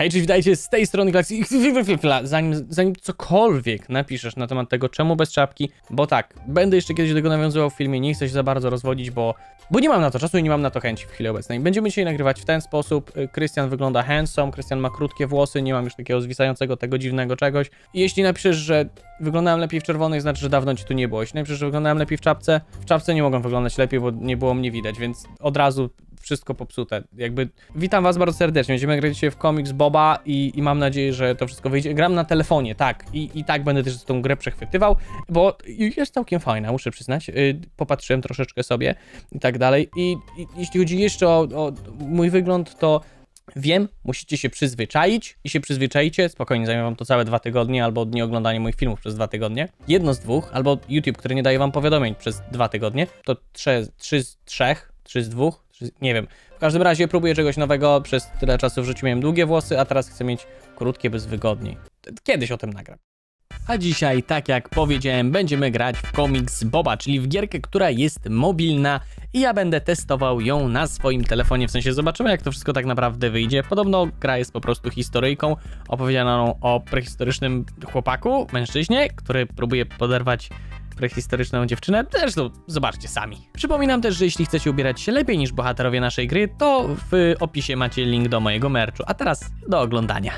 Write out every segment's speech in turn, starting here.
Hej, cześć, witajcie, z tej strony Galaxy. Zanim cokolwiek napiszesz na temat tego, czemu bez czapki, bo tak, będę jeszcze kiedyś do tego nawiązywał w filmie, nie chcę się za bardzo rozwodzić, bo nie mam na to czasu i nie mam na to chęci w chwili obecnej. Będziemy dzisiaj nagrywać w ten sposób. Krystian wygląda handsome, Krystian ma krótkie włosy, nie mam już takiego zwisającego tego dziwnego czegoś. I jeśli napiszesz, że wyglądałem lepiej w czerwonych, znaczy, że dawno ci tu nie było. Jeśli napiszesz, że wyglądałem lepiej w czapce nie mogłem wyglądać lepiej, bo nie było mnie widać, więc od razu wszystko popsute. Jakby witam was bardzo serdecznie. Będziemy grać dzisiaj w Comics Boba i mam nadzieję, że to wszystko wyjdzie. Gram na telefonie, tak. I tak będę też tą grę przechwytywał, bo jest całkiem fajna, muszę przyznać. Popatrzyłem troszeczkę sobie i tak dalej. I jeśli chodzi jeszcze o mój wygląd, to wiem, musicie się przyzwyczaić i się przyzwyczaicie. Spokojnie, zajmie wam to całe 2 tygodnie, albo nie oglądanie moich filmów przez 2 tygodnie. Jedno z dwóch, albo YouTube, który nie daje wam powiadomień przez 2 tygodnie. To 3 z 3, 3 z 2, nie wiem. W każdym razie próbuję czegoś nowego. Przez tyle czasu w życiu miałem długie włosy, a teraz chcę mieć krótkie, bez wygodniej. Kiedyś o tym nagram. A dzisiaj, tak jak powiedziałem, będziemy grać w Comics Boba, czyli w gierkę, która jest mobilna i ja będę testował ją na swoim telefonie, w sensie zobaczymy, jak to wszystko tak naprawdę wyjdzie. Podobno gra jest po prostu historyjką opowiedzianą o prehistorycznym chłopaku, mężczyźnie, który próbuje poderwać prehistoryczną dziewczynę. Zresztą zobaczcie sami. Przypominam też, że jeśli chcecie ubierać się lepiej niż bohaterowie naszej gry, to w opisie macie link do mojego merchu. A teraz do oglądania.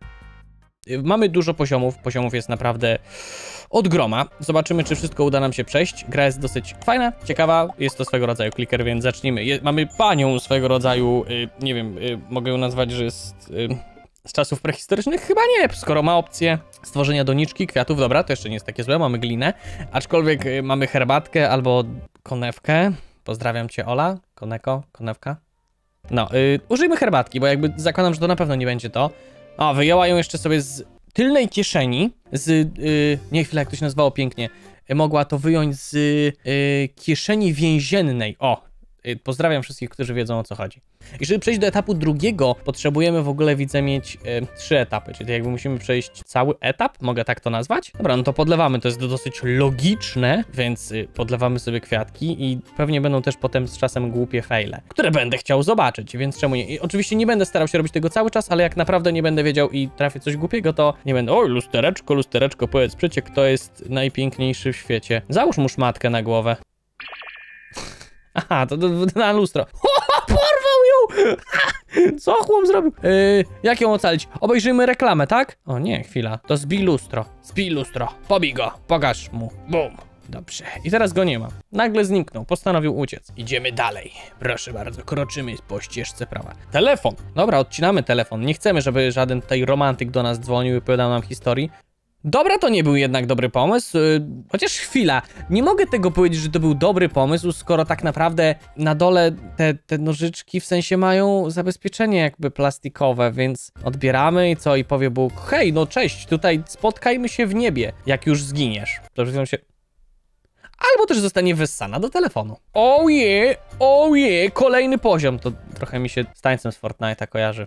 Mamy dużo poziomów, jest naprawdę od groma. Zobaczymy, czy wszystko uda nam się przejść. Gra jest dosyć fajna, ciekawa, jest to swego rodzaju clicker, więc zacznijmy. Mamy panią swego rodzaju, nie wiem, mogę ją nazwać, że jest z czasów prehistorycznych? Chyba nie, skoro ma opcję stworzenia doniczki, kwiatów, dobra, to jeszcze nie jest takie złe, mamy glinę, aczkolwiek mamy herbatkę albo konewkę. Pozdrawiam cię, Ola, konewka. No, użyjmy herbatki, bo jakby zakładam, że to na pewno nie będzie to. O, wyjęła ją jeszcze sobie z tylnej kieszeni, nie, chwilę, jak to się nazywało pięknie, mogła to wyjąć z kieszeni więziennej, o. Pozdrawiam wszystkich, którzy wiedzą, o co chodzi. I żeby przejść do etapu drugiego, potrzebujemy w ogóle, widzę, mieć 3 etapy, czyli jakby musimy przejść cały etap, mogę tak to nazwać? Dobra, no to podlewamy, to jest dosyć logiczne, więc podlewamy sobie kwiatki i pewnie będą też potem z czasem głupie fejle, które będę chciał zobaczyć, więc czemu nie? I oczywiście nie będę starał się robić tego cały czas, ale jak naprawdę nie będę wiedział i trafię coś głupiego, to nie będę, oj, lustereczko, powiedz przecie, kto jest najpiękniejszy w świecie. Załóż mu szmatkę na głowę. Aha, to na lustro. Porwał ją! Co chłop zrobił? Jak ją ocalić? Obejrzyjmy reklamę, tak? O nie, chwila. To zbij lustro. Pobij go. Pokaż mu. Bum. Dobrze. I teraz go nie ma. Nagle zniknął. Postanowił uciec. Idziemy dalej. Proszę bardzo. Kroczymy po ścieżce prawa. Telefon. Dobra, odcinamy telefon. Nie chcemy, żeby żaden tutaj romantyk do nas dzwonił i opowiadał nam historii. Dobra, to nie był jednak dobry pomysł, chociaż chwila, nie mogę tego powiedzieć, że to był dobry pomysł, skoro tak naprawdę na dole te nożyczki w sensie mają zabezpieczenie jakby plastikowe, więc odbieramy i co, i powie Bóg, hej, no cześć, tutaj spotkajmy się w niebie, jak już zginiesz. To się... Albo też zostanie wyssana do telefonu. Oh yeah, kolejny poziom, to trochę mi się z tańcem z Fortnite'a kojarzy.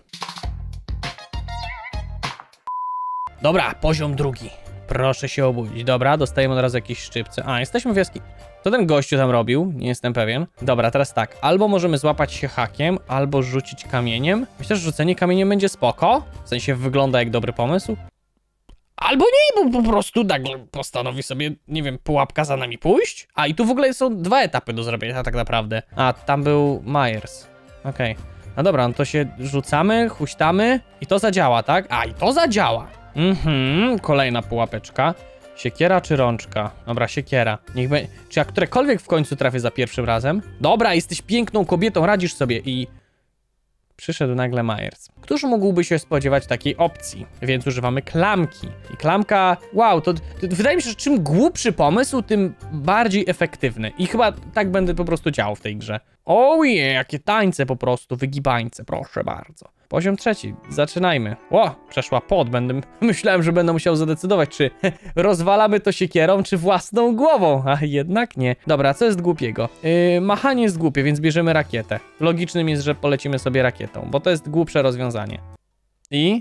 Dobra, poziom drugi. Proszę się obudzić. Dobra, dostajemy od razu jakieś szczypce. A, jesteśmy w jaskini. Co ten gościu tam robił? Nie jestem pewien. Dobra, teraz tak. Albo możemy złapać się hakiem, albo rzucić kamieniem. Myślę, że rzucenie kamieniem będzie spoko. W sensie wygląda jak dobry pomysł. Albo nie, bo po prostu nagle postanowi sobie, nie wiem, pułapka za nami pójść. A, i tu w ogóle są 2 etapy do zrobienia tak naprawdę. A, tam był Myers. Okej. No dobra, no to się rzucamy, huśtamy i to zadziała, tak? A, i to zadziała. Kolejna pułapeczka. Siekiera czy rączka? Dobra, siekiera. Niech będzie. Czy ja którekolwiek w końcu trafię za pierwszym razem? Dobra, jesteś piękną kobietą, radzisz sobie i... Przyszedł nagle Myers. Któż mógłby się spodziewać takiej opcji? Więc używamy klamki. I klamka... Wow, to wydaje mi się, że czym głupszy pomysł, tym bardziej efektywny. I chyba tak będę po prostu działał w tej grze. Oh yeah, jakie tańce po prostu, wygibańce, proszę bardzo. Poziom 3, zaczynajmy. O, przeszła pod, myślałem, że będę musiał zadecydować, czy rozwalamy to siekierą, czy własną głową, a jednak nie. Dobra, co jest głupiego? Machanie jest głupie, więc bierzemy rakietę. Logicznym jest, że polecimy sobie rakietą, bo to jest głupsze rozwiązanie. I?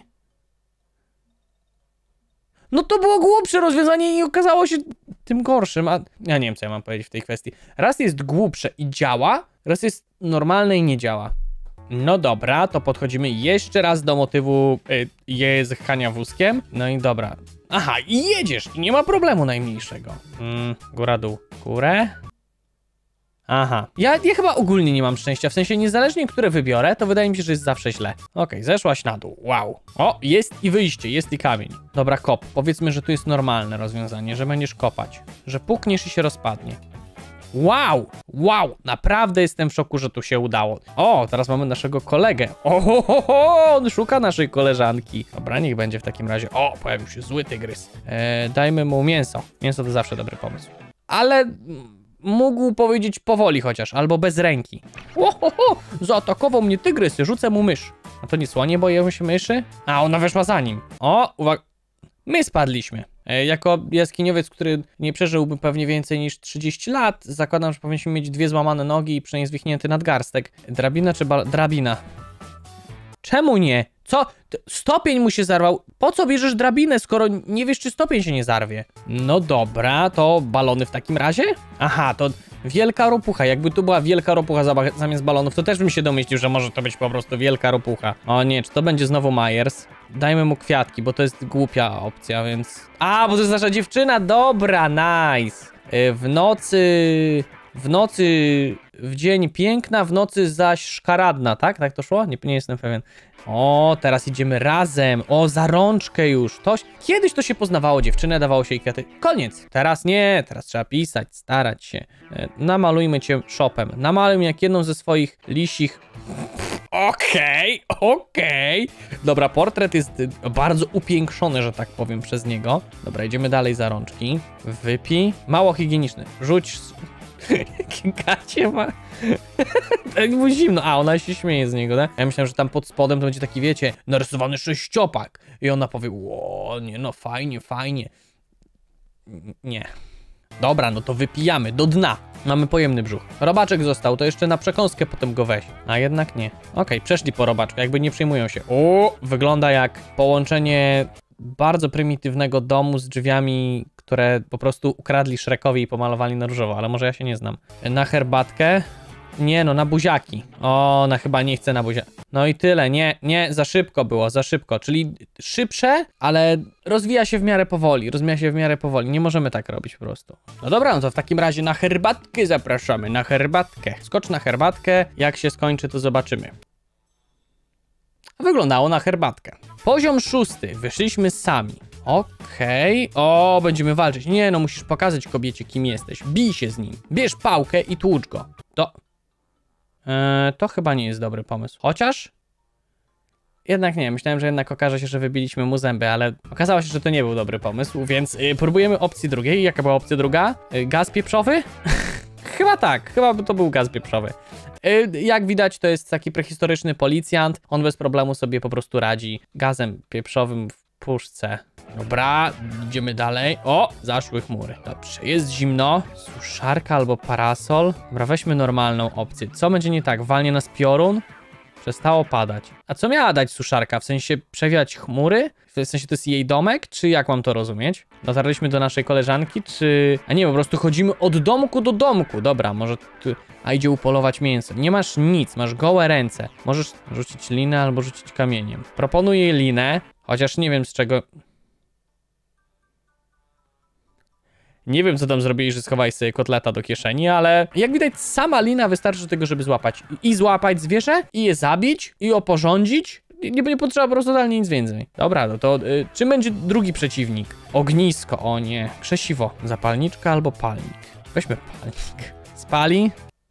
No to było głupsze rozwiązanie i okazało się tym gorszym, a ja nie wiem, co ja mam powiedzieć w tej kwestii. Raz jest głupsze i działa, raz jest normalne i nie działa. No dobra, to podchodzimy jeszcze raz do motywu jechania wózkiem. No i dobra. Aha, i jedziesz, i nie ma problemu najmniejszego. Góra, dół. Górę. Aha. Ja chyba ogólnie nie mam szczęścia, w sensie niezależnie, które wybiorę, to wydaje mi się, że jest zawsze źle. Okej, zeszłaś na dół, wow. O, jest i wyjście, jest i kamień. Dobra, kop. Powiedzmy, że tu jest normalne rozwiązanie, że będziesz kopać. Że pukniesz i się rozpadnie. Wow, wow, naprawdę jestem w szoku, że tu się udało. O, teraz mamy naszego kolegę. On szuka naszej koleżanki. Dobra, niech będzie w takim razie. O, pojawił się zły tygrys. Dajmy mu mięso. Mięso to zawsze dobry pomysł. Ale mógł powiedzieć powoli chociaż, albo bez ręki. Zaatakował mnie tygrys, rzucę mu mysz. A to nie słonie, boją się myszy? A, ona weszła za nim. O, uwaga. My spadliśmy. Jako jaskiniowiec, który nie przeżyłby pewnie więcej niż 30 lat, zakładam, że powinniśmy mieć 2 złamane nogi i przynajmniej zwichnięty nadgarstek. Drabina czy drabina? Czemu nie? Co? Stopień mu się zarwał. Po co bierzesz drabinę, skoro nie wiesz, czy stopień się nie zarwie? No dobra, to balony w takim razie? Aha, to wielka ropucha. Jakby tu była wielka ropucha zamiast balonów, to też bym się domyślił, że może to być po prostu wielka ropucha. O nie, czy to będzie znowu Myers? Dajmy mu kwiatki, bo to jest głupia opcja, więc... A, bo to jest nasza dziewczyna, dobra, nice. W nocy, w dzień piękna, w nocy zaś szkaradna, tak? Tak to szło? Nie jestem pewien. O, teraz idziemy razem. O, za rączkę już. Kiedyś to się poznawało dziewczynę, dawało się jej kwiaty. Koniec. Teraz nie, teraz trzeba pisać, starać się. Namalujmy cię szopem. Namaluj jak jedną ze swoich lisich... Okej. Dobra, portret jest bardzo upiększony, że tak powiem, przez niego. Dobra, idziemy dalej za rączki. Wypij. Mało higieniczny. Rzuć... Jakie gacie ma? Tak mu zimno. A, ona się śmieje z niego, tak? Ja myślałem, że tam pod spodem to będzie taki, wiecie, narysowany sześciopak. I ona powie, o nie, no fajnie. Nie. Dobra, no to wypijamy do dna. Mamy pojemny brzuch. Robaczek został, to jeszcze na przekąskę potem go weź. A jednak nie. Okej, przeszli po robaczku, jakby nie przejmują się. O, wygląda jak połączenie bardzo prymitywnego domu z drzwiami, które po prostu ukradli Shrekowi i pomalowali na różowo, ale może ja się nie znam. Na herbatkę? Nie no, na buziaki. O, ona chyba nie chce na buziaki. No i tyle, nie, za szybko było, za szybko. Czyli szybsze, ale rozwija się w miarę powoli. Nie możemy tak robić po prostu. No dobra, no to w takim razie na herbatkę zapraszamy, na herbatkę. Skocz na herbatkę, jak się skończy, to zobaczymy. Wyglądało na herbatkę. Poziom 6. Wyszliśmy sami. Okej. O, będziemy walczyć. Nie no, musisz pokazać kobiecie, kim jesteś. Bij się z nim. Bierz pałkę i tłucz go. To chyba nie jest dobry pomysł. Chociaż... Jednak nie, myślałem, że jednak okaże się, że wybiliśmy mu zęby, ale okazało się, że to nie był dobry pomysł, więc próbujemy opcji drugiej. Jaka była opcja druga? Gaz pieprzowy? Chyba tak, chyba to był gaz pieprzowy. Jak widać, to jest taki prehistoryczny policjant. On bez problemu sobie po prostu radzi gazem pieprzowym w puszce. Dobra, idziemy dalej. O, zaszły chmury. Dobrze, jest zimno. Suszarka albo parasol. Dobra, weźmy normalną opcję. Co będzie nie tak? Walnie nas piorun? Przestało padać. A co miała dać suszarka? W sensie przewiać chmury? W sensie to jest jej domek? Czy jak mam to rozumieć? Dotarliśmy do naszej koleżanki, czy... A nie, po prostu chodzimy od domku do domku. Dobra, może... A idzie upolować mięso. Nie masz nic, masz gołe ręce. Możesz rzucić linę albo rzucić kamieniem. Proponuję linę, chociaż nie wiem z czego... Nie wiem, co tam zrobili, że schowałeś sobie kotleta do kieszeni, ale jak widać, sama lina wystarczy do tego, żeby złapać. I złapać zwierzę, i je zabić, i oporządzić. Nie potrzeba po prostu totalnie nic więcej. Dobra, no to czym będzie drugi przeciwnik? Ognisko, o nie. Krzesiwo. Zapalniczka albo palnik. Weźmy palnik. Spali?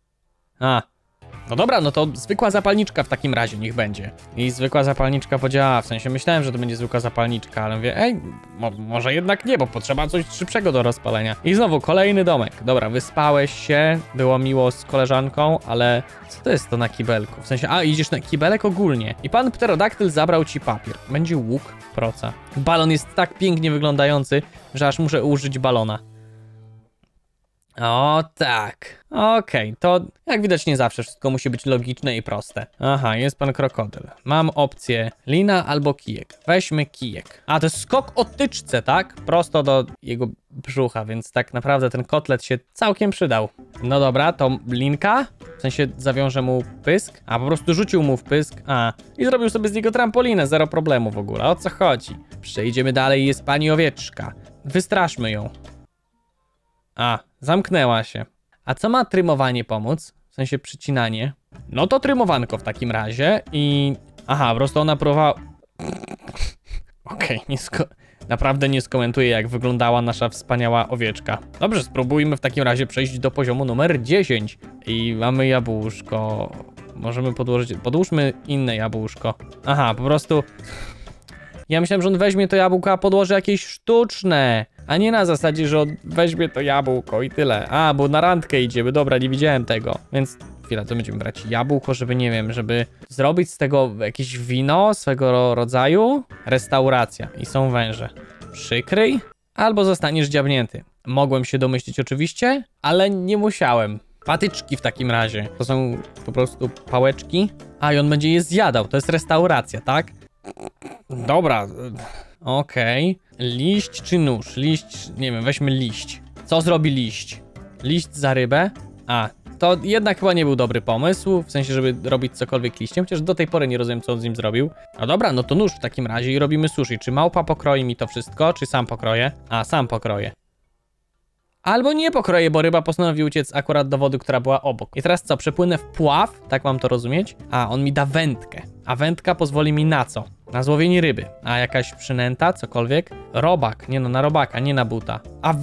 No dobra, no to zwykła zapalniczka w takim razie niech będzie. I zwykła zapalniczka podziała, w sensie myślałem, że to będzie zwykła zapalniczka, ale mówię, może jednak nie, bo potrzeba coś szybszego do rozpalenia. I znowu kolejny domek. Dobra, wyspałeś się, było miło z koleżanką, ale co to jest to na kibelku? W sensie, idziesz na kibelek ogólnie. I pan pterodaktyl zabrał ci papier. Będzie łuk, proca. Balon jest tak pięknie wyglądający, że aż muszę użyć balona. O tak. Okej, to jak widać nie zawsze wszystko musi być logiczne i proste. Aha, jest pan krokodyl. Mam opcję lina albo kijek. Weźmy kijek. A, to jest skok o tyczce, tak? Prosto do jego brzucha, więc tak naprawdę ten kotlet się całkiem przydał. No dobra, to linka? W sensie zawiążę mu pysk? A, po prostu rzucił mu w pysk. A, i zrobił sobie z niego trampolinę, zero problemu w ogóle. O co chodzi? Przejdziemy dalej, jest pani owieczka. Wystraszmy ją. A, zamknęła się. A co ma trymowanie pomóc? W sensie przycinanie? No to trymowanko w takim razie i... Aha, po prostu ona próbowała... Okej, naprawdę nie skomentuję, jak wyglądała nasza wspaniała owieczka. Dobrze, spróbujmy w takim razie przejść do poziomu numer 10. I mamy jabłuszko. Możemy podłożyć... Podłóżmy inne jabłuszko. Aha, po prostu... Ja myślałem, że on weźmie to jabłko, a podłoży jakieś sztuczne. A nie na zasadzie, że on weźmie to jabłko i tyle. A, bo na randkę idziemy, dobra, nie widziałem tego. Więc chwila, to będziemy brać jabłko, żeby, nie wiem, żeby zrobić z tego jakieś wino swego rodzaju. Restauracja. I są węże. Przykryj, albo zostaniesz dziabnięty. Mogłem się domyślić oczywiście, ale nie musiałem. Patyczki w takim razie. To są po prostu pałeczki. A, i on będzie je zjadał. To jest restauracja, tak? Dobra. Okej. Liść czy nóż? Liść, nie wiem, weźmy liść. Co zrobi liść? Liść za rybę? A, to jednak chyba nie był dobry pomysł, w sensie, żeby robić cokolwiek liściem, chociaż do tej pory nie rozumiem, co on z nim zrobił. No dobra, no to nóż w takim razie i robimy sushi. Czy małpa pokroi mi to wszystko, czy sam pokroję? A, sam pokroję. Albo nie pokroję, bo ryba postanowi uciec akurat do wody, która była obok. I teraz co, przepłynę w pław? Tak mam to rozumieć? A, on mi da wędkę. A wędka pozwoli mi na co? Na złowienie ryby. A jakaś przynęta, cokolwiek? Robak. Nie no, na robaka, nie na buta.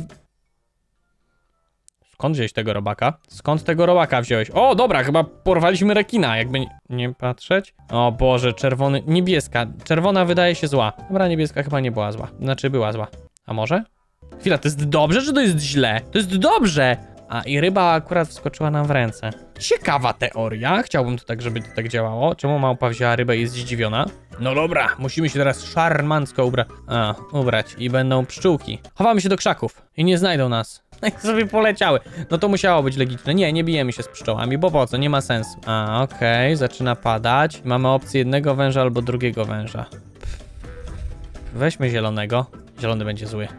Skąd wziąłeś tego robaka? Skąd tego robaka wziąłeś? O, dobra, chyba porwaliśmy rekina, jakby nie patrzeć. O Boże, czerwony, niebieska. Czerwona wydaje się zła. Dobra, niebieska chyba nie była zła. Znaczy była zła. A może? Chwila, to jest dobrze, czy to jest źle? To jest dobrze! A, i ryba akurat wskoczyła nam w ręce. Ciekawa teoria. Chciałbym to tak, żeby to tak działało. Czemu małpa wzięła rybę i jest zdziwiona? No dobra, musimy się teraz szarmancko ubrać. I będą pszczółki. Chowamy się do krzaków i nie znajdą nas. No i sobie poleciały. No to musiało być logiczne. Nie bijemy się z pszczołami, bo po co? Nie ma sensu. A, okej, zaczyna padać. Mamy opcję jednego węża albo drugiego węża. Weźmy zielonego. Zielony będzie zły.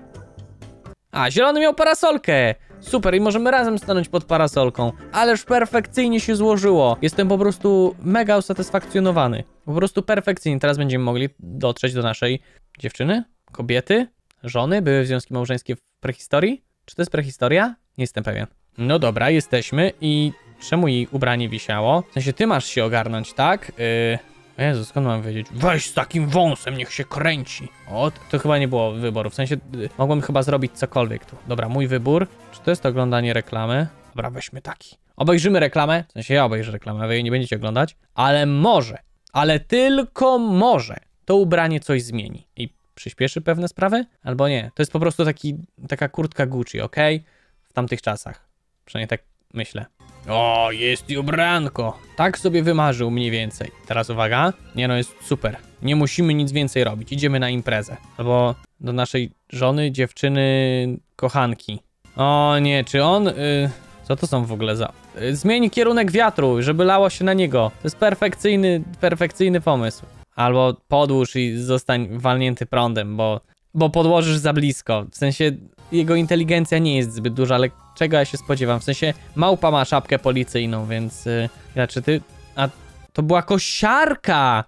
A, zielony miał parasolkę! Super, i możemy razem stanąć pod parasolką. Ależ perfekcyjnie się złożyło. Jestem po prostu mega usatysfakcjonowany. Po prostu perfekcyjnie. Teraz będziemy mogli dotrzeć do naszej dziewczyny, kobiety, żony. Były związki małżeńskie w prehistorii? Czy to jest prehistoria? Nie jestem pewien. No dobra, jesteśmy i czemu jej ubranie wisiało? W sensie ty masz się ogarnąć, tak? Jezu, skąd mam wiedzieć? Weź z takim wąsem, niech się kręci. O, to chyba nie było wyboru. W sensie mogłem chyba zrobić cokolwiek tu. Dobra, mój wybór. Czy to jest oglądanie reklamy? Dobra, weźmy taki. Obejrzymy reklamę. W sensie ja obejrzę reklamę, wy jej nie będziecie oglądać. Ale może, ale tylko może to ubranie coś zmieni. I przyspieszy pewne sprawy? Albo nie. To jest po prostu taka kurtka Gucci, ok? W tamtych czasach. Przynajmniej tak myślę. O, jest i ubranko. Tak sobie wymarzył mniej więcej. Teraz uwaga. Nie no, jest super. Nie musimy nic więcej robić. Idziemy na imprezę. Albo do naszej żony, dziewczyny, kochanki. O nie, czy on... Co to są w ogóle za... Zmień kierunek wiatru, żeby lało się na niego. To jest perfekcyjny pomysł. Albo podłóż i zostań walnięty prądem, bo podłożysz za blisko. W sensie jego inteligencja nie jest zbyt duża, ale czego ja się spodziewam? W sensie małpa ma szapkę policyjną, więc... Czy ty... A, to była kosiarka!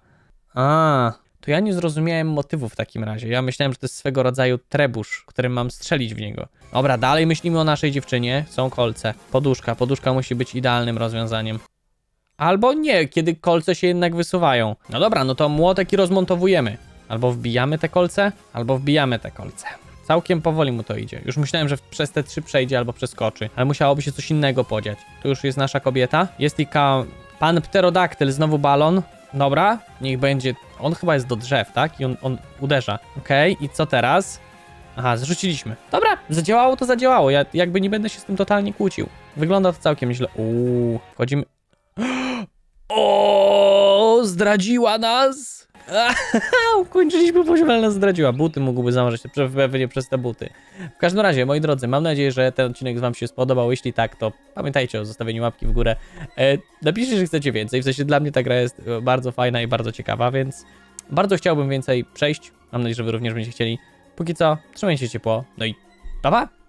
A, to ja nie zrozumiałem motywu w takim razie. Ja myślałem, że to jest swego rodzaju trebusz, którym mam strzelić w niego. Dobra, dalej myślimy o naszej dziewczynie. Są kolce. Poduszka musi być idealnym rozwiązaniem. Albo nie, kiedy kolce się jednak wysuwają. No dobra, no to młotek i rozmontowujemy. Albo wbijamy te kolce, albo wbijamy te kolce. Całkiem powoli mu to idzie. Już myślałem, że przez te 3 przejdzie albo przeskoczy, ale musiałoby się coś innego podziać. Tu już jest nasza kobieta. Jest i pan pterodaktyl, znowu balon. Dobra, niech będzie... On chyba jest do drzew, tak? I on uderza. Okej, i co teraz? Aha, zrzuciliśmy. Dobra, zadziałało to zadziałało. Ja jakby nie będę się z tym totalnie kłócił. Wygląda to całkiem źle. Wchodzimy... O, zdradziła nas! Kończyliśmy poziom, ale nas zdradziła. Buty mógłby założyć, pewnie przez te buty. W każdym razie, moi drodzy, mam nadzieję, że ten odcinek wam się spodobał. Jeśli tak, to pamiętajcie o zostawieniu łapki w górę. Napiszcie, że chcecie więcej. W sensie dla mnie ta gra jest bardzo fajna i bardzo ciekawa, więc bardzo chciałbym więcej przejść. Mam nadzieję, że wy również będziecie chcieli. Póki co, trzymajcie się ciepło. No i pa pa!